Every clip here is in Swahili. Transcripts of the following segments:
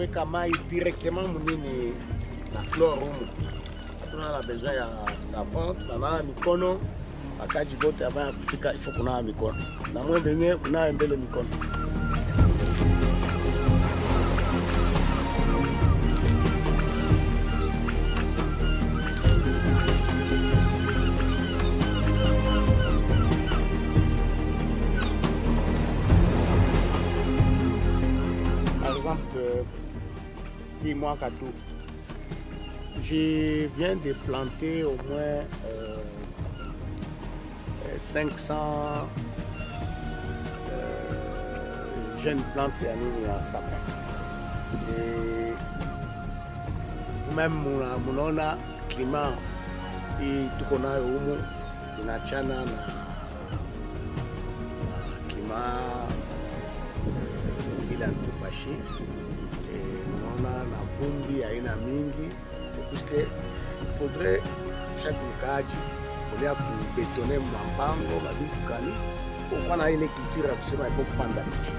weka mai directement munini na chlore humu. Tuna na besoin ya savon, tunanawa mikono wakaji bote avant ya kufika ifo kunawa mikono. Na mwende nye unawe mbele mikono. Par exemple, dis-moi Katou, je viens de planter au moins 500 jeunes plantes à sapin. Et vous-même, mon climat et tout qu'on a au monde, il a chana na climat vile Lubumbashi. On a la vumbi aina mingi. C'est parce que il faudrait chaque mkaji on a pour bétonner mambango mabitu kani faut qu'on a une culture ya kusema il faut kupanda miti.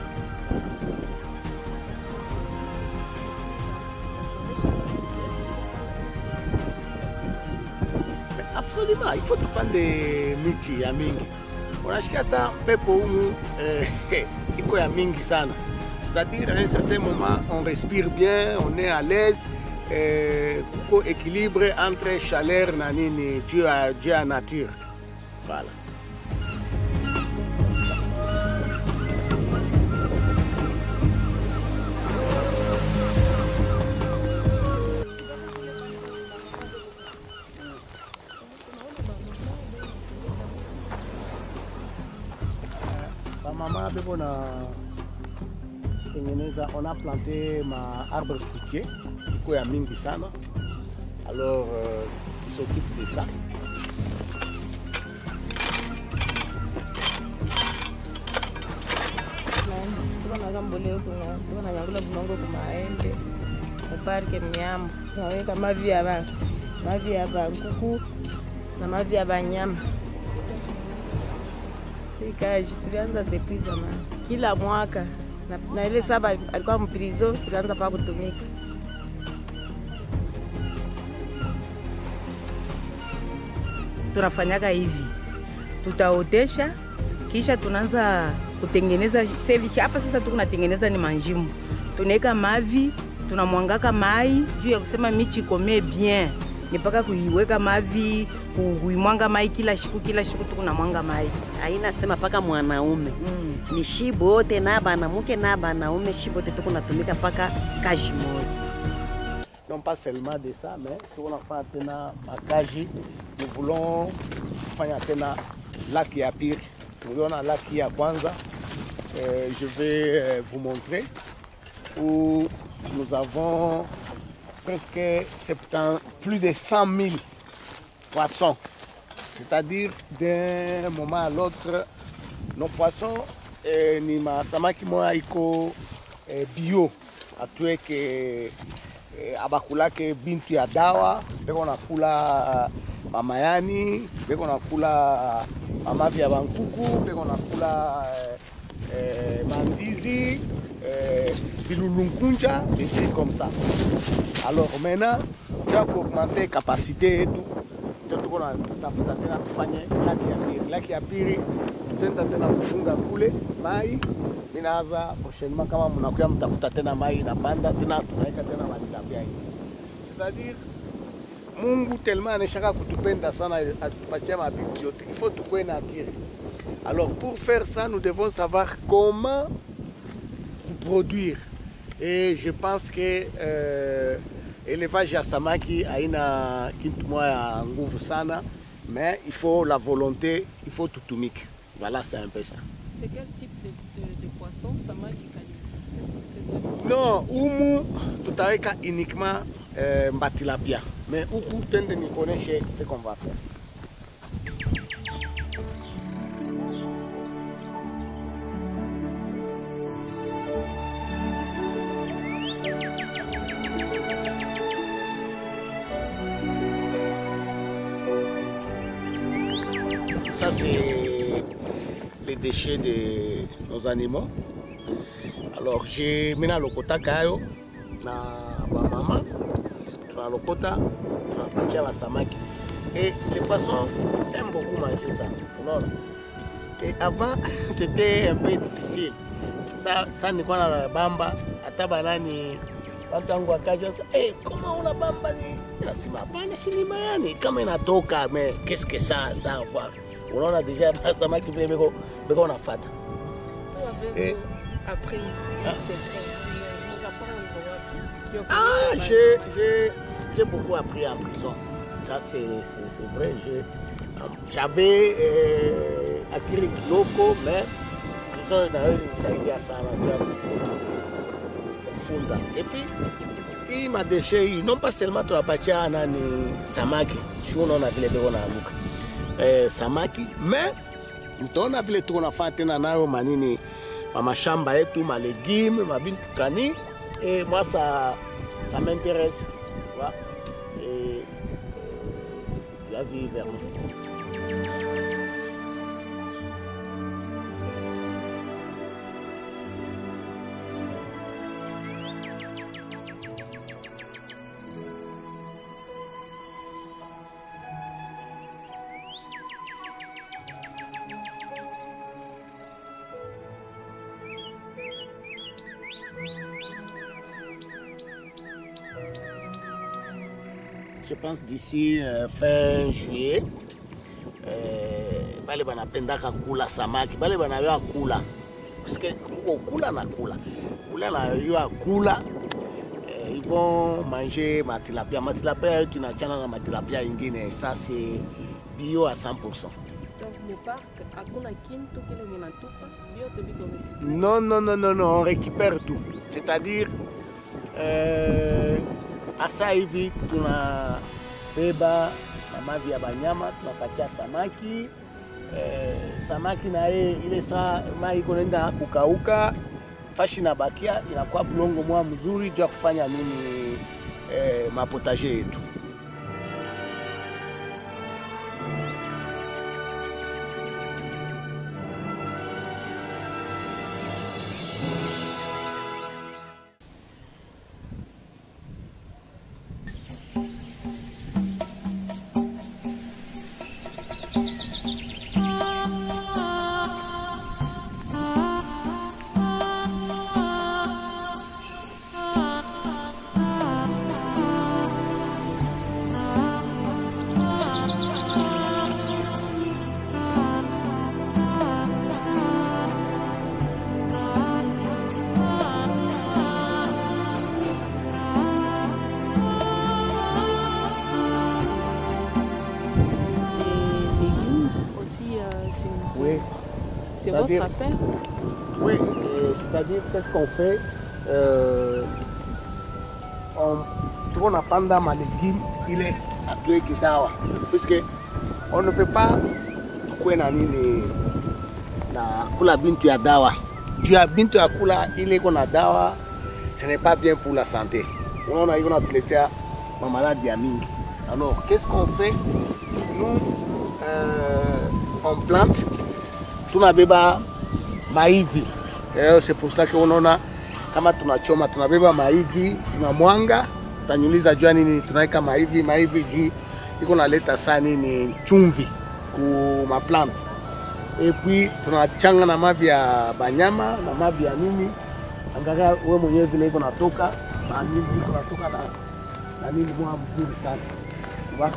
Absolument, il faut tupande miti ya mingi. Unashikia hata pepo humu iko ya mingi sana. C'est-à-dire à un certain moment on respire bien, on est à l'aise. Kuko équilibre entre chaleur na nini Dieu à nature. Voilà. Maman on a planté ma arbre fruitier. Il y a mingi sana. Alors il s'occupe de ça. Parque mnyama tunaweka mavi ya kuku na mavi ya banyama. Ikaji tulianza depuis zamani, kila mwaka na ile saba alikuwa mprizo, tulianza pa kutumika. Tunafanyaga hivi, tutaotesha kisha tunaanza kutengeneza service. Hapa sasa tunatengeneza ni manjimu, tunaweka mavi, tunamwangaka mai juu ya kusema michi komee bien, ni paka kuiweka mavi, kuimwanga mai kila siku tunamwanga mai. Haina sema paka mwanaume ni shibote na banamuke na banaume shibote tukunatumika paka kaji moja. Non pas seulement de ça, mais si on a fait tena makaji, nous voulons faire tena lac ya pire. Nous voulons lac ya kwanza. Je vais vous montrer où nous avons presque plus de 100 000 poissons. C'est-à-dire d'un moment à l'autre, nos poissons ni masamaki moya iko bio atue ke abakula ke bintu ya dawa beko nakula mamayani beko nakula mamavi ya bankuku beko nakula mandizi bilulunkunja des trucs comme ça. Alors maintenant tu as augmenter capacité et tout. Tukona tafuta tena kufanya laki ya pili tutenda tena kufunga kule mai minaanza prochainement kama mnakuya mtakuta tena mai inapanda tena tunaweka tena matilapia hivi. C'est-à-dire Mungu tellement anashaka kutupenda sana atupatia mabitu yote. Il faut tukue na akili. Alors pour faire ça nous devons savoir comment produire. Et je pense que élevage ya samaki haina kitu moya nguvu sana, mais il faut la volonté, il faut tutumike. Voilà, c'est un peu ça. C'est quel type de poisson samaki kali? Non, umu tutaweka uniquement mbatilapia. Mais huku twende nikuoneshe ce qu'on va faire. Ça, c'est les déchets de nos animaux. Alors, j'ai mis le kotakayo, na bamama tunalokota tunapatia basamaki. Et les poissons aiment beaucoup manger ça. Non. Et avant, c'était un peu difficile. Ça ni kwa na bamba hata banani watu wangu wakaja sasa, comment on la bamba ni nasema hapana shilima yani kama inatoka mais qu'est-ce que ça avoir. Unaona déjà basamaki vile beko unafuata. Et après j'ai beaucoup appris en prison. Ça c'est vrai. J'avais acquis Kiloko, mais prison ça a été ça funda. Et puis il m'a déchiré non pas seulement tu apatia nani samaki, sio unaona vile beko naanguka samaki, mais mtaona vile tuko nafanya tena nayo manini mashamba yetu ma légumes mabintu kani. Et moi ça m'intéresse, tu vois. Et tu vas vivre vers nous. Je pense d'ici fin juillet, bale banapendaka kula samaki, bale banayoa kula, parce que kula na kula, kula na yoa kula, ils vont manger ma tilapia. Ma tilapia tunachana na matilapia ingine, ça c'est bio à 100%. Donc le parc hakuna kintu kile mnatupa vyote biko misitu. Non, on récupère tout. C'est-à-dire asa hivi tunabeba mavi ya banyama tunapatia samaki. Samaki na ile saa mai iko nenda kukauka, fashi na bakia inakuwa bulongo mwa mzuri juu kufanya nini mapotager yetu. C'est votre affaire? Oui, c'est-à-dire qu'est-ce qu'on fait? On a pendant ma légume, il est à tuer kidawa. Puisque on ne fait pas quoi na kula bintu ya dawa. Tu as bintu ya kula ile kona dawa, ce n'est pas bien pour la santé. On a traité ma maladie à mingi. Alors, qu'est-ce qu'on fait? Nous, on plante. Tunabeba maivi. C'est pour cela qu'on a kama tunachoma tunabeba maivi, tunamwanga, tutanyuliza jua nini tunaweka maivi juu iko naleta sana nini chumvi ku ma plante. Et puis tunachanga na mavi ya banyama na mavi ya nini. Angalia wewe mwenyewe vile iko natoka, na nini iko natoka na nini mwa mzuri sana. Tu vois?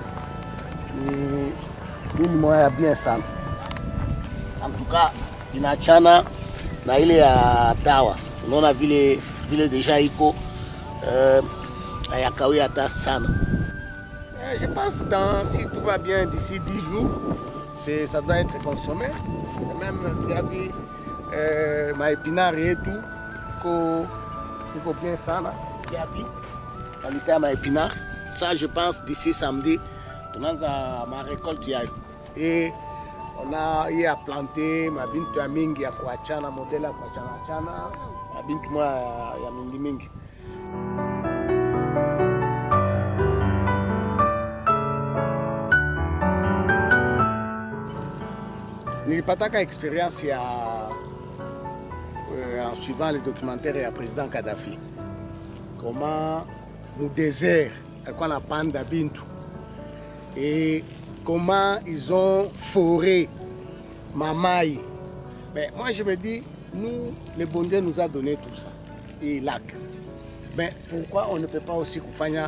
Ni moya bien sana. En tout cas, inachana na ile ya dawa. Unaona vile deja iko ayakawia hata sana. Je pense si tout va bien d'ici 10 jours, ça doit être consommé. Et même tu as vu ma épinard et tout, iko bien sana. Tu as vu qualité à ma épinard. Ça je pense d'ici samedi, tunaanza ma récolte ya. Et on a eu à planter ma bintu ya mingi ya kuachana modela kuachana ma bintu mwa ya mingi. Nilipataka expérience en suivant les documentaires ya président Kadhafi. comment mu désert alikuwa anapanda bintu et comment ils ont foré Mamaï. Mais moi je me dis, nous, le bon Dieu nous a donné tout ça, et lac. Mais pourquoi on ne peut pas aussi kufanya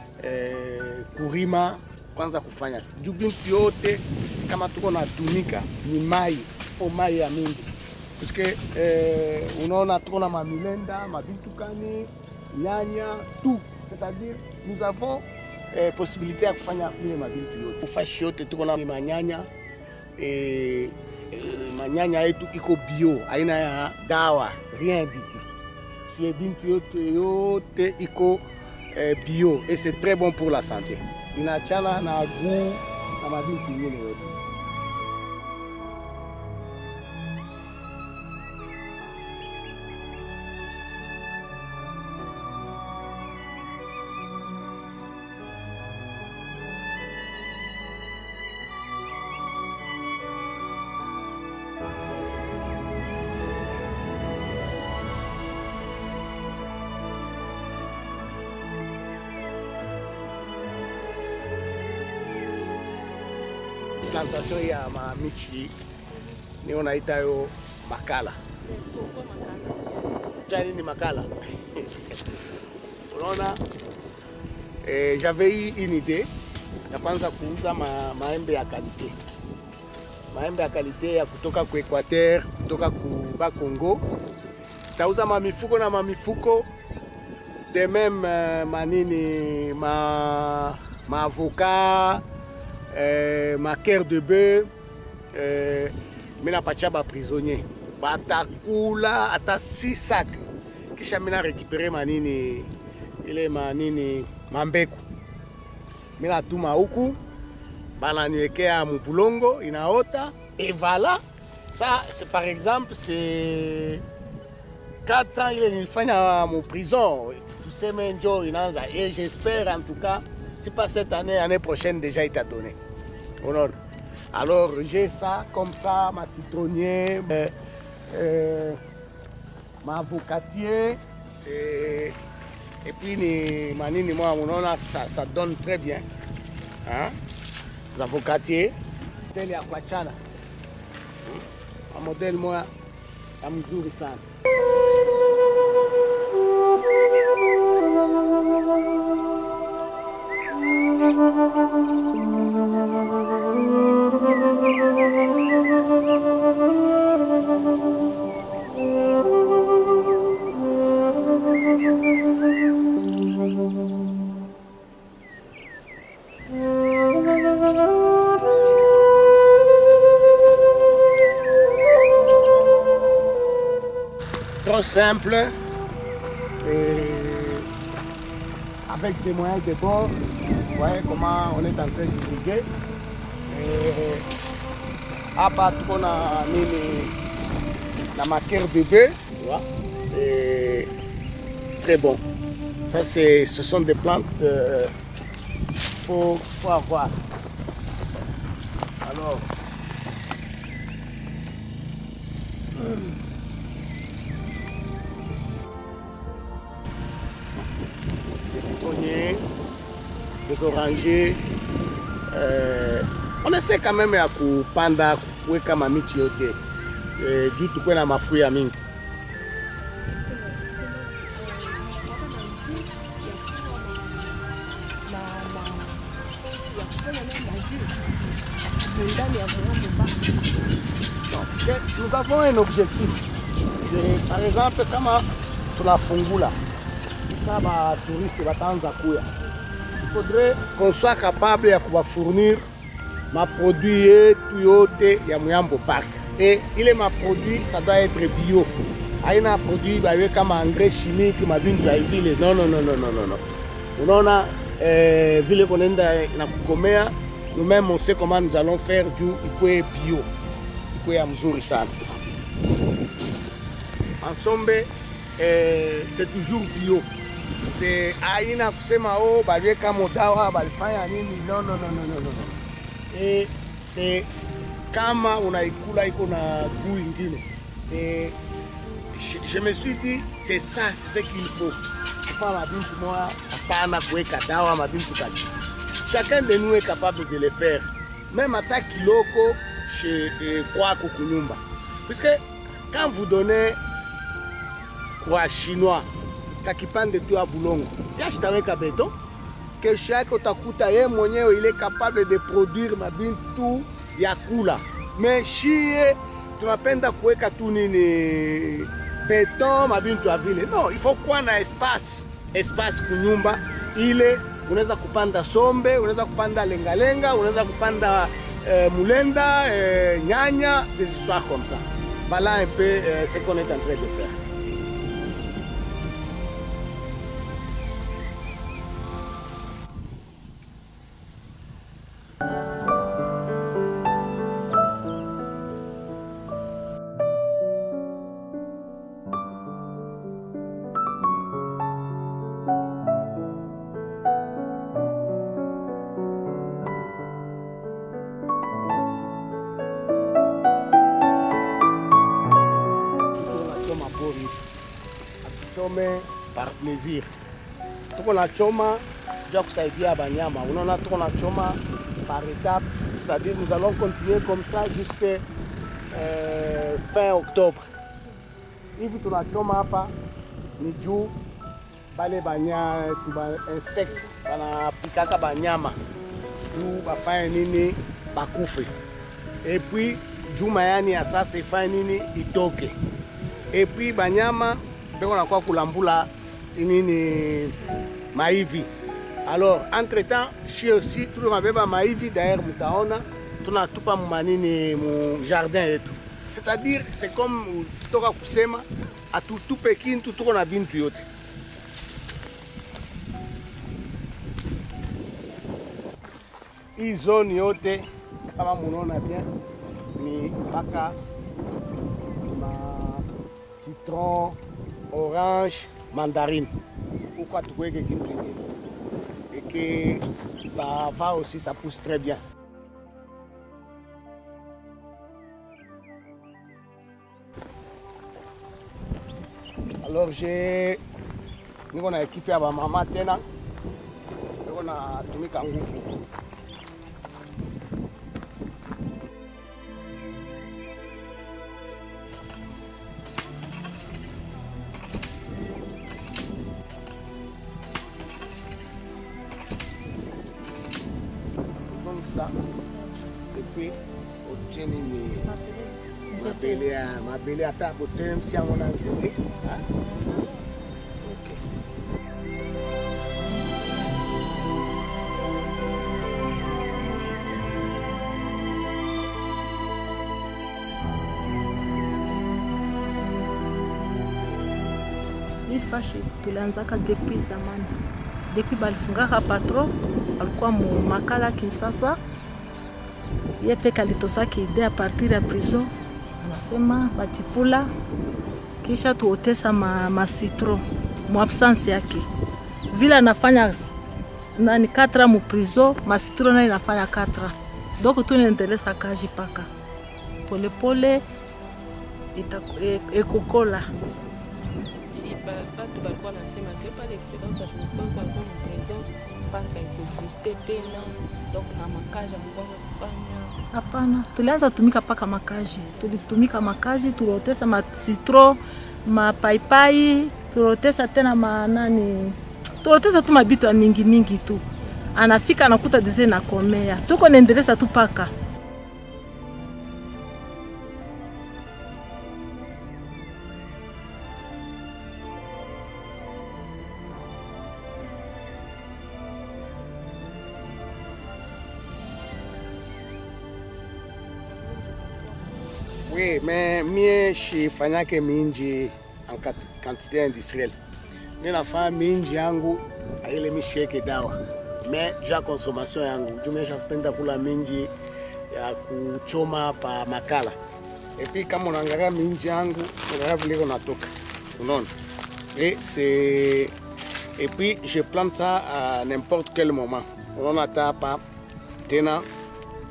kurima kwanza kufanya juu bintu yote kama tuko na tumika ni mai o mai ya mingi parce que unaona tuko na mamilenda mabintu kani nyanya tout, c'est-à-dire nous avons possibilité ya kufanya ile mabintu yote ufashi yote tuko na manyanya manyanya yetu iko bio aina ya dawa rien du tout si bintu yote iko bio et c'est très bon pour la santé. Inachana na goût na mabintu nyingine yote. Plantation ya mamichi ni unaita yo makala. Jani ni makala. Unaona, j'avais eu une idée ya kwanza kuuza maembe ya qualité. Maembe ya qualité ya kutoka ku Equateur, kutoka ku Congo. Tauza mamifuko na mamifuko de même manini ma avocat ma cœur de bœuf, mina pachaba prisonnier. Batakula ata 6 sacs. Kisha mina récupérer manini ile manini mambeku. Mina tuma huku bana niwekea mupulongo inaota et voilà. Ça c'est par exemple c'est 4 ans il nilifanya mu prison. Tuseme njo inaanza et j'espère en tout cas si pas cette année, l'année prochaine déjà il t'a donné. Alors j'ai ça comme ça, ma citronnier, ma avocatier, et puis manini moi ça donne très bien. Hein? Les avocatiers, tel ya kwachana. Un modèle moi, ya mzuri sana. Trop simple et avec des moyens de bord. Vous voyez comment on est en train d'irriguer. Hapa tuko na nini na makère de bœuf, tu vois, c'est très bon. Ça ce sont des plantes faut avoir. Alors des citronniers, des orangers. On essaie quand même ya kupanda kuweka mamichi yote juu tukwe na mafua ya mingi. Nous avons un objectif. Par exemple, kama tunafungula ça va touristes batanza kuya. Il faudrait qu'on soit capable de fournir ma produit tout yote ya Muyambo Park. Et il est ma produit, ça doit être bio. Aina produit comme engrais chimique, ma bintu ya ville. Non. Unaona vile konenda na kukomea, nous-mêmes on sait comment nous allons faire du ikwe bio. Ikwe ya mzuri sana. En somme, c'est toujours bio. C'est aina kusema oh baliweka modawa balifanya nini, non. Et c'est kama unaikula iko na goût ingine. C'est je me suis dit c'est ça, c'est ce qu'il faut. kufanya mabintu moya, hapana kuweka dawa mabintu kali. Chacun de nous est capable de le faire. Même ata kiloko chez kwako kunyumba. Puisque quand vous donnez kwa chinois kakipande tu ya bulongo, yashitaweka beton, kesho yake utakuta ye mwenyewe ile capable de produire mabintu ya kula. Mais shie tunapenda kuweka tu nini beton mabintu ya vile. No, il faut kuwa na espace kunyumba ile. Unaweza kupanda sombe, unaweza kupanda lenga-lenga, unaweza kupanda mulenda, nyanya, des histoires comme ça. Voilà un peu ce qu'on est en train de faire. Par plaisir. Tuko na choma ja kusaidia banyama. Unaona tuko na choma par étape, c'est-à-dire nous allons continuer comme ça jusqu'à fin octobre. Hivi tunachoma hapa ni juu bale banya tuba insect banapikaka banyama juu bafanye nini bakufe. Et puis juu mayani ya sasa ifanye nini itoke. Et puis banyama beko na kwa kulambula nini maivi. Alors entre temps chez aussi tout le mabeba maivi d'ailleurs mutaona tunatupa manini mu jardin yetu. C'est-à-dire c'est comme toka kusema atutupe kintu tuko na bintu yote. Hii zone yote kama munaona bien ni paka na citron, orange, mandarine. Pourquoi tu veux que et que ça va aussi, ça pousse très bien. Alors nous on a équipé à ma maman tena, on a tourné kangourou. Ça et puis au tenu ma belle à ta côté si on a nzete hii fashi tulianzaka depuis zamani, depuis balifungaka patro alikuwa mu Makala Kinshasa. Yeye peka litosaki ide a partir ya prison, anasema batipula kisha tuotesa ma citron mu absence yake. Vile anafanya nani 4 mu prison, ma citron na inafanya 4. Donc tunaendeleza kazi paka pole pole ekokola. Batu balikuwa nasema que pas l'excellence ya kutoka kwa prison paka ikuexiste tena, donc na makaji mgongo kufanya. Hapana, tulianza tumika paka makaji. Tulitumika makaji, tuliotesa ma citron, ma paipai, tuliotesa tena nani. Tuliotesa tu mabitu mingi mingi tu. Anafika anakuta dize na komea. Tuko naendeleza tu paka. Oui, mais mie shifanyake minji en quantité industrielle. Nina fanya minji yangu ile misheke dawa. Mais ja consommation yangu, jumesha kupenda kula minji ya kuchoma pa Makala. Et puis kama unaangalia minji yangu, unaona vile unatoka. Unaona? Et c'est et puis je plante ça à n'importe quel moment. Unaona hapa tena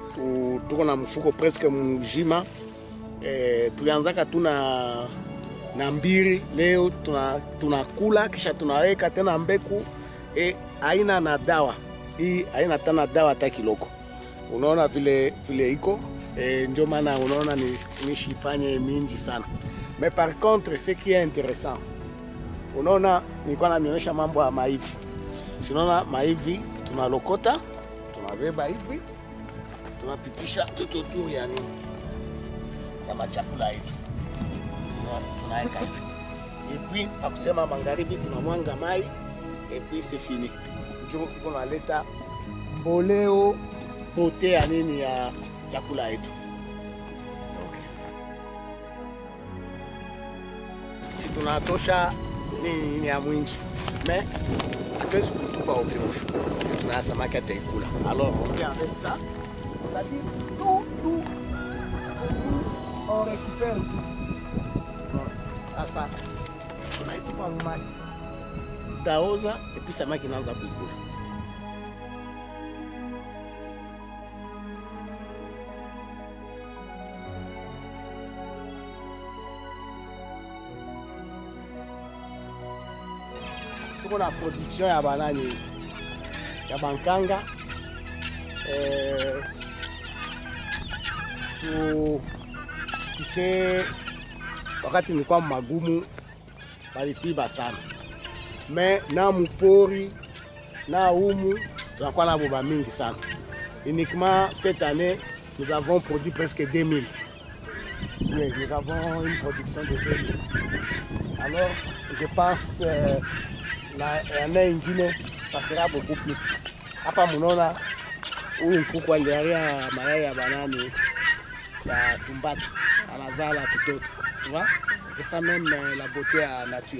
tuko na mfuko presque mjima. Tulianzaka tu na na mbili. Leo tunakula kisha tunaweka tena mbeku haina na dawa. Hii haina tena dawa hata kiloko. Unaona vile iko ndio maana unaona nishifanye mingi sana. Mais par contre ce qui est intéressant, unaona nilikuwa namionyesha mambo ya maivi. Unaona maivi tunalokota, tunabeba hivi, tunapitisha tutu ya nini ya machakula yetu, tunaweka hivi. Et puis akusema magharibi tunamwanga mai et puis c'est fini. Ndio tunaleta boleo bote ya nini ya chakula yetu. Si tunatosha ni ya mwingi, mais hatuwezi kutupa ovyo ovyo, tuna samaki ataikula. Alors on vient avec ça, on a dit tout on récupère tout. Sasa tunaitupa maji, taoza et puis samaki inaanza kuikula. Tuko na production ya banani ya bankanga kise wakati nilikuwa magumu balipima sana, mais na mpori na umu tunakuwa na boba mingi sana. Uniquement cette année nous avons produit presque 2000. Oui, nous avons une production de 2000. Alors je pense l'année ingine ça sera beaucoup plus. Hapa mnaona huyu mkuku aliaria mayai ya banani ya tumbati anazala kutoto. Tu vois? C'est ça même la beauté à nature.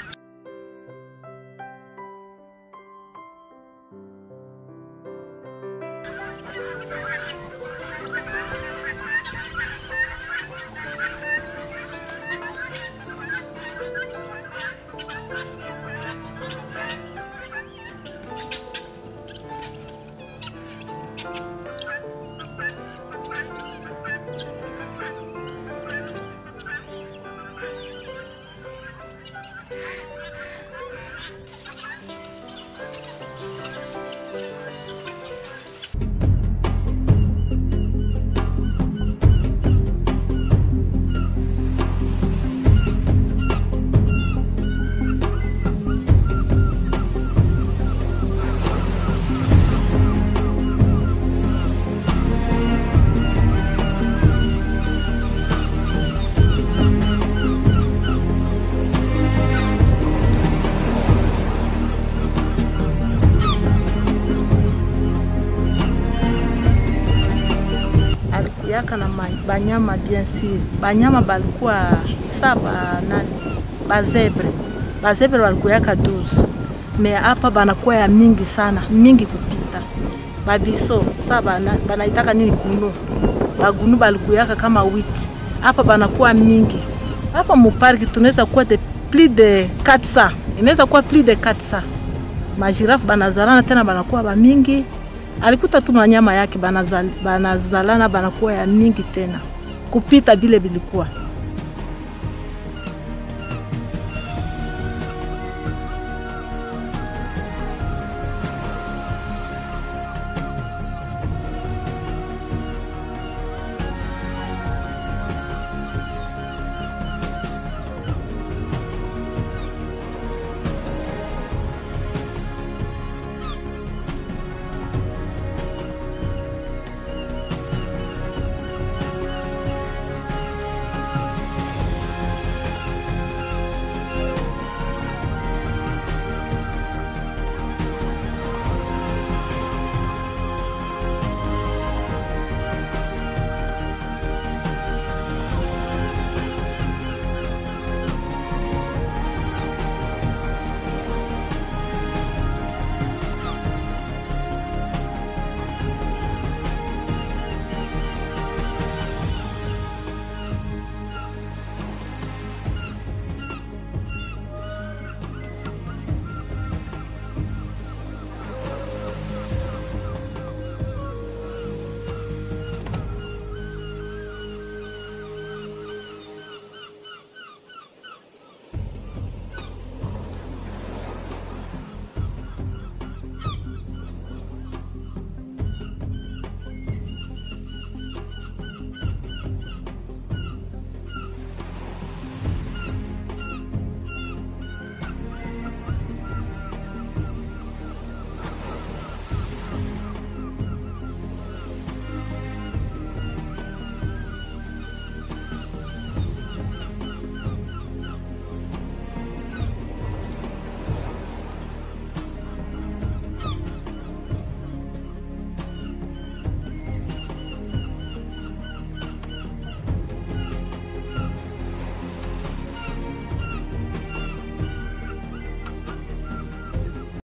Yaka na banyama bien sûr. Banyama balikuwa saba nani? Bazebre walikuwa yaka 12. Me hapa banakuwa ya mingi sana, mingi kupita. Babiso saba banaitaka nini gunu. Bagunu balikuwa yaka kama 8. Hapa banakuwa mingi. Hapa muparki tunaweza kuwa plus de 400. Inaweza kuwa plus de 400. Majirafu banazalana tena banakuwa ba mingi. Alikuta tu manyama yake banazalana banakuwa ya mingi tena kupita vile bilikuwa.